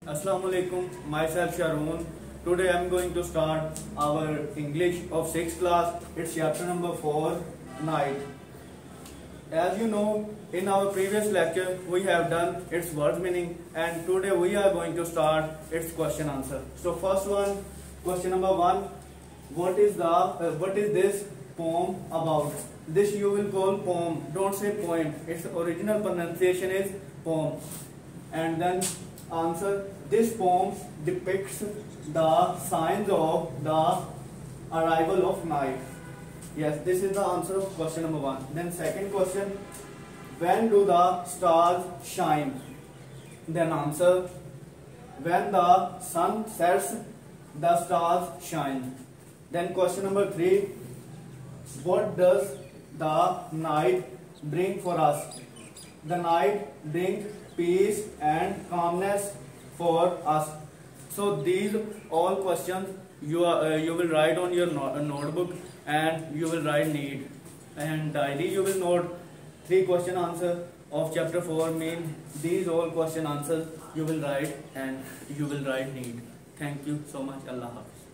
Assalamu alaikum, myself Sharoon. Today I am going to start our English of 6th class. It's chapter number 4, night. As you know, in our previous lecture we have done its word meaning, and today we are going to start its question answer. So first one, question number 1, what is this poem about? This you will call poem, don't say poem. Its original pronunciation is poem. And then answer, this poem depicts the signs of the arrival of night. Yes, this is the answer of question number 1. Then second question, when do the stars shine? Then answer, when the sun sets, the stars shine. Then question number 3, what does the night bring for us? The night brings peace and calmness for us. So these all questions you will write on your notebook, and you will write need, and daily you will note 3 question answer of chapter 4 mean these all question answers you will write, and you will write need. Thank you so much. Allah Hafiz.